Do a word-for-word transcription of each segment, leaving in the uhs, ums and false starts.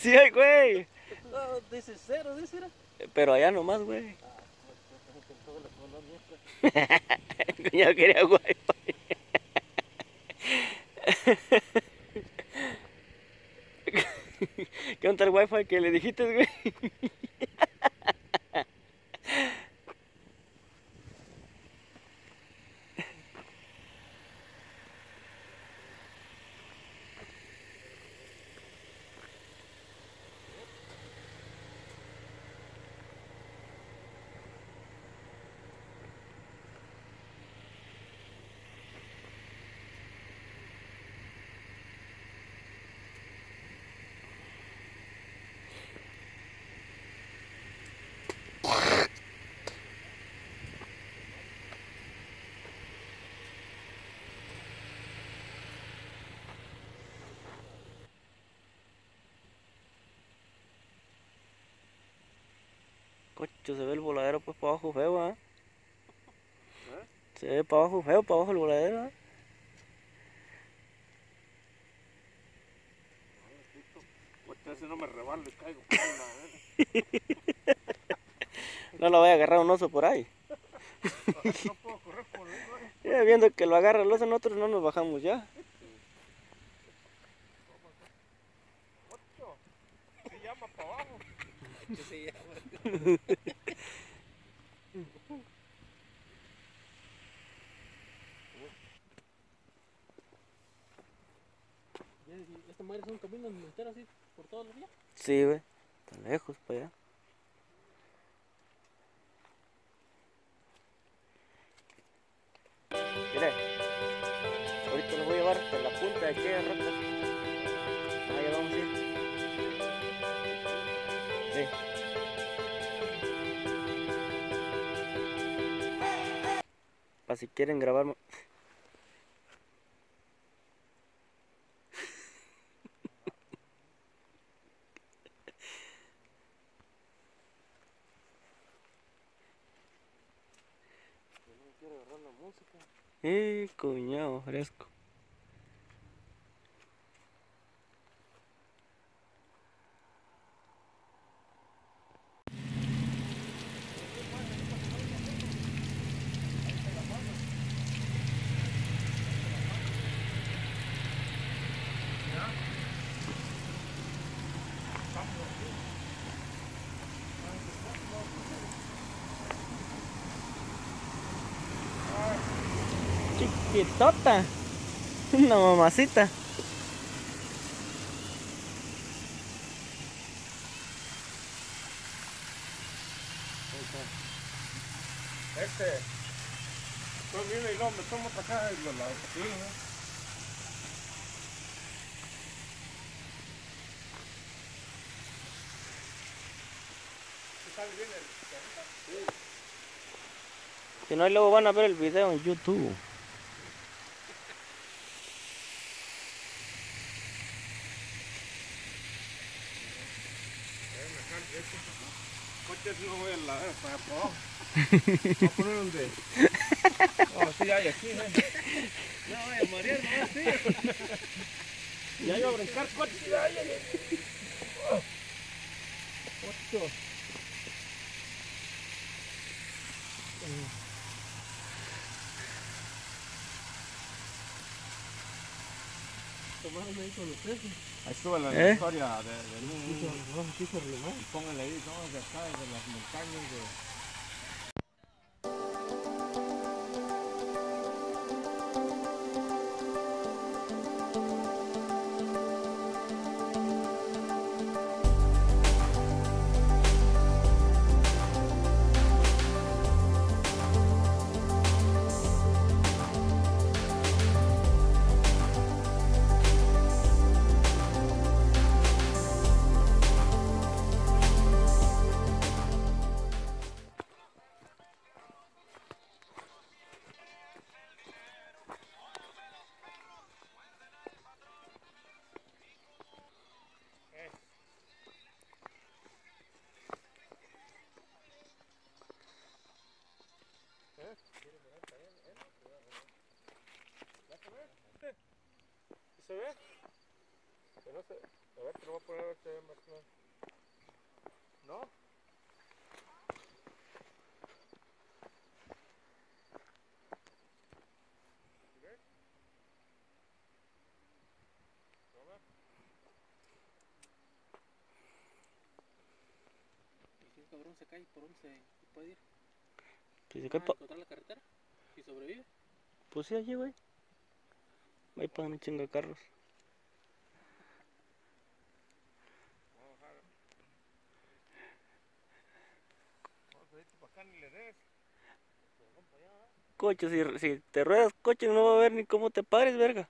Sí hay, güey. No, dice cero, dice. Era. Pero allá nomás, güey. Ah, pues en toda la colonia. Yo quería wifi. ¿Qué onda el wifi que le dijiste, güey? Cocho, se ve el voladero pues para abajo feo, ¿eh? ¿Eh? Se ve para abajo feo, para abajo el voladero, ¿eh? Si no me rebalo y caigo por una, No lo voy a agarrar un oso por ahí. no puedo correr por ahí, güey. Ya viendo que lo agarra el oso, nosotros no nos bajamos ya. Ocho. Se llama para abajo. ¿Qué se llama? ¿Esta madre es un camino entero así por todos los días? Sí, güey. Está lejos para allá. Mire, ahorita lo voy a llevar hasta la punta de aquella roca. Ah, ya vamos a ir. Sí. Para si quieren grabar. No quiero agarrar la música. Eh, cuñado, fresco. Chiquitota. Una mamacita. Este, pues viene y no, me tomo para acá y lo lavo aquí, ¿no? Si no, luego van a ver el video en YouTube. Coches no voy a la para abajo. Voy a poner donde. Oh, sí hay aquí, ¿eh? No vaya a marear, no, sí. Ya iba a brincar coches, ya, ya, ya. Ocho. Tomaron ahí con ustedes. Ahí estuvo la, ¿Eh? historia de, de un... Y pónganle ahí, no, de acá, de las montañas de... ¿Se ve? Que no se ve. A ver, te lo voy a poner a ver si se ve más claro. ¿No? ¿Sí ves? ¿No ves? Y si un cabrón se cae, ¿por dónde se puede ir? Si se ¿Va cae a pa... encontrar la carretera? ¿Y sobrevive? Pues sí, allí, güey. Ahí pasan un chingo de carros. Vamos a bajar. Vamos a irte para acá ni le des. Coche, si, si te ruedas coche no va a ver ni cómo te pares, verga.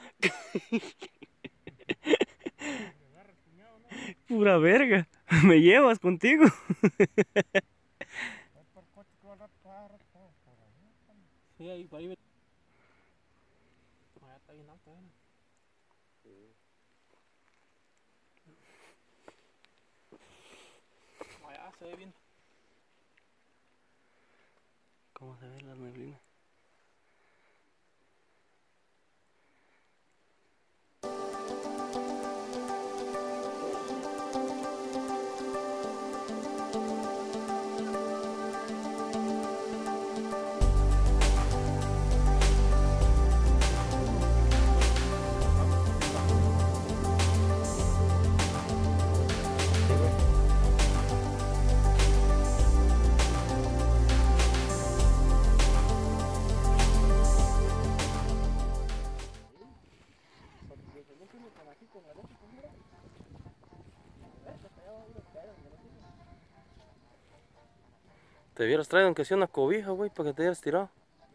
Me agarra el cuñado, ¿no? Pura verga. Me llevas contigo. Ahí para el coche que va a rato, cada rato, por ahí. Sí, ahí, por ahí. ve- Allá está bien alto, ¿eh? Allá se ve bien. ¿Cómo se ve la neblina? Te hubieras traído aunque sea una cobija, güey, para que te hubieras tirado.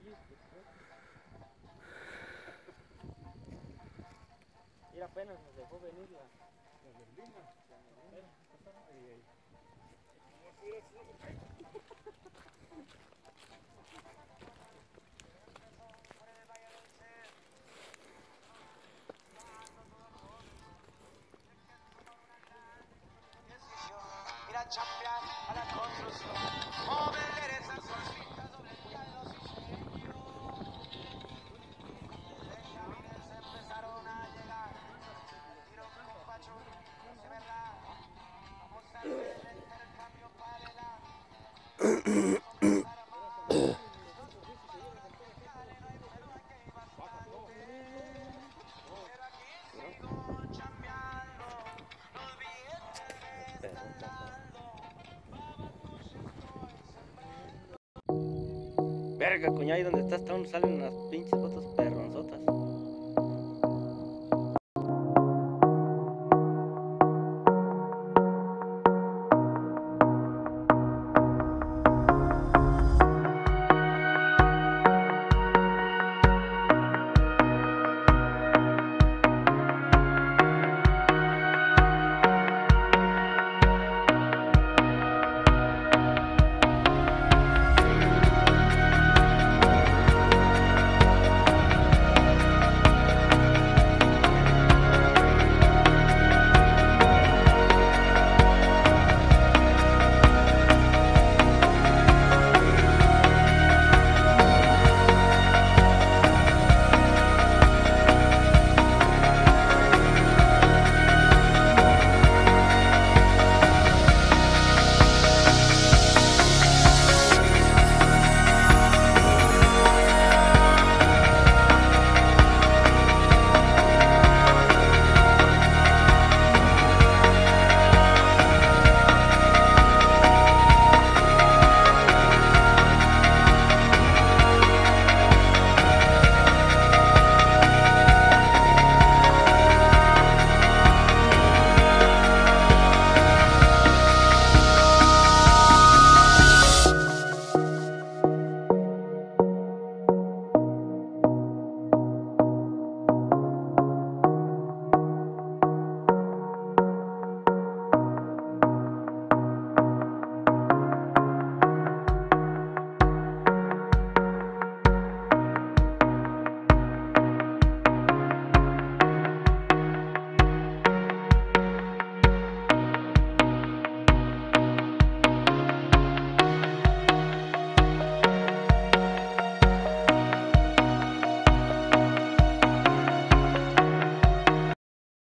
Mira, apenas nos dejó venir la... Ir a chambear a la construcción o vender esas cositas sobre el piano sueño. Desde Chavines empezaron a llegar el tiro con Pacho, de verdad. Vamos a hacer el intercambio paralelo. Comenzar a amar. Los compañeros me dejaron, no hay forma que ibas a volver. Pero aquí sigo chambeando, los billetes me están dando. Verga, coña, ahí donde estás, ¿dónde salen las pinches